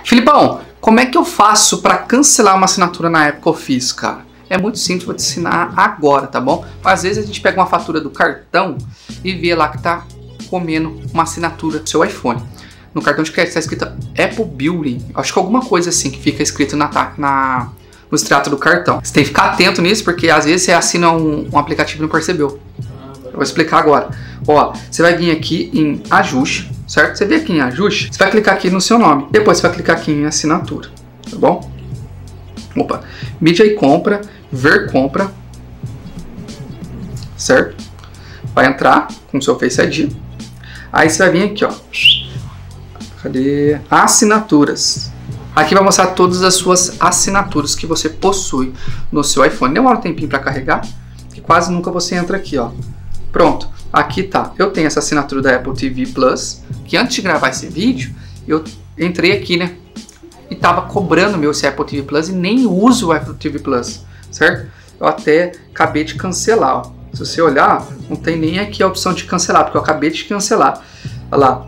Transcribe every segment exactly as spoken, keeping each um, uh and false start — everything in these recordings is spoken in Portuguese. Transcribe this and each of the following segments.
Filipão, como é que eu faço para cancelar uma assinatura na época que eu fiz, cara? É muito simples, vou te ensinar agora, tá bom? Às vezes a gente pega uma fatura do cartão e vê lá que tá comendo uma assinatura do seu iPhone. No cartão de crédito está escrito Apple Billing. Acho que alguma coisa assim que fica escrito na, na, no extrato do cartão. Você tem que ficar atento nisso, porque às vezes você assina um, um aplicativo e não percebeu. Eu vou explicar agora. Ó, você vai vir aqui em ajuste, certo? Você vem aqui em ajuste, você vai clicar aqui no seu nome. Depois você vai clicar aqui em assinatura, tá bom? Opa, mídia e compra, ver compra, certo? Vai entrar com o seu Face I D. Aí você vai vir aqui, ó. Cadê? Assinaturas. Aqui vai mostrar todas as suas assinaturas que você possui no seu iPhone. Demora um tempinho para carregar, que quase nunca você entra aqui, ó. Pronto, aqui tá. Eu tenho essa assinatura da Apple T V Plus, que antes de gravar esse vídeo, eu entrei aqui, né? E tava cobrando meu esse Apple T V Plus e nem uso o Apple T V Plus, certo? Eu até acabei de cancelar, ó. Se você olhar, não tem nem aqui a opção de cancelar, porque eu acabei de cancelar. Olha lá.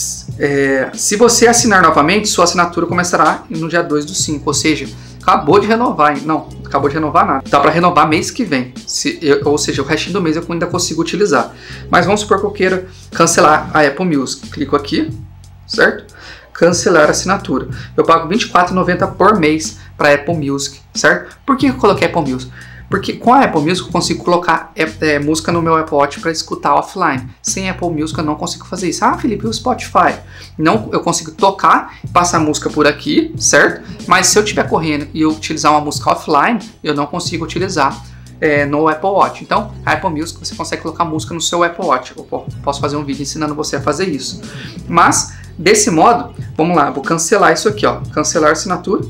É, se você assinar novamente, sua assinatura começará no dia dois do cinco, ou seja, acabou de renovar, hein? Não, acabou de renovar nada. Dá para renovar mês que vem, se, eu, ou seja, o restinho do mês eu ainda consigo utilizar. Mas vamos supor que eu queira cancelar a Apple Music. Clico aqui, certo? Cancelar a assinatura. Eu pago vinte e quatro reais e noventa centavos por mês para Apple Music, certo? Por que eu coloquei Apple Music? Porque com a Apple Music eu consigo colocar é, é, música no meu Apple Watch para escutar offline. Sem Apple Music eu não consigo fazer isso. Ah, Felipe, o Spotify? Não, eu consigo tocar, passar a música por aqui, certo? Mas se eu estiver correndo e eu utilizar uma música offline, eu não consigo utilizar é, no Apple Watch. Então, a Apple Music você consegue colocar música no seu Apple Watch. Eu posso fazer um vídeo ensinando você a fazer isso. Mas, desse modo, vamos lá, vou cancelar isso aqui, ó. Cancelar a assinatura,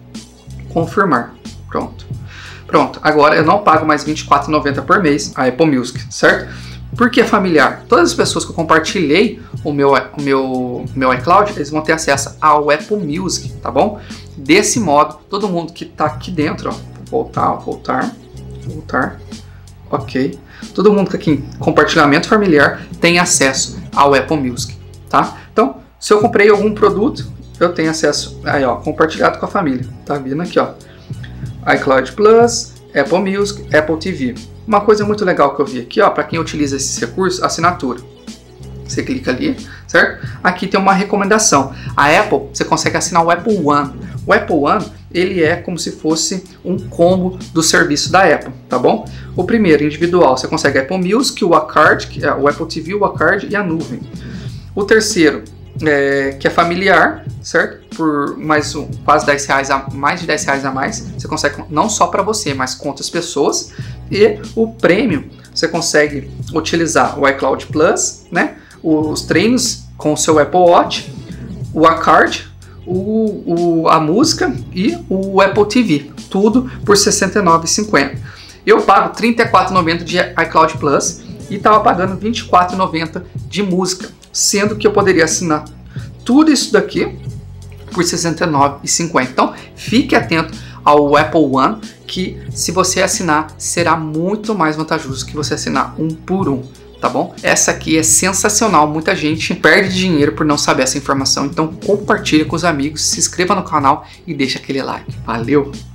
confirmar. Pronto. Pronto, agora eu não pago mais vinte e quatro reais e noventa centavos por mês a Apple Music, certo? Porque é familiar. Todas as pessoas que eu compartilhei o meu, o meu, meu iCloud, eles vão ter acesso ao Apple Music, tá bom? Desse modo, todo mundo que tá aqui dentro, ó, voltar, voltar, voltar, ok. Todo mundo que aqui em compartilhamento familiar tem acesso ao Apple Music, tá? Então, se eu comprei algum produto, eu tenho acesso, aí ó, compartilhado com a família, tá vindo aqui, ó. iCloud Plus, Apple Music, Apple T V. Uma coisa muito legal que eu vi aqui, ó, para quem utiliza esses recursos, assinatura. Você clica ali, certo? Aqui tem uma recomendação. A Apple, você consegue assinar o Apple One. O Apple One, ele é como se fosse um combo do serviço da Apple, tá bom? O primeiro, individual, você consegue Apple Music, o Acard, o Apple T V, o Acard e a nuvem. O terceiro, É, que é familiar, certo? Por mais um, quase dez reais a mais de dez reais a mais, você consegue não só para você, mas com outras pessoas. E o Premium, você consegue utilizar o iCloud Plus, né? Os treinos com o seu Apple Watch, o Acard, o, o, a música e o Apple T V, tudo por sessenta e nove reais e cinquenta centavos. Eu pago trinta e quatro reais e noventa centavos de iCloud Plus e estava pagando vinte e quatro reais e noventa centavos de música, sendo que eu poderia assinar tudo isso daqui por sessenta e nove reais e cinquenta centavos. Então, fique atento ao Apple One, que se você assinar, será muito mais vantajoso que você assinar um por um, tá bom? Essa aqui é sensacional, muita gente perde dinheiro por não saber essa informação, então compartilhe com os amigos, se inscreva no canal e deixa aquele like. Valeu!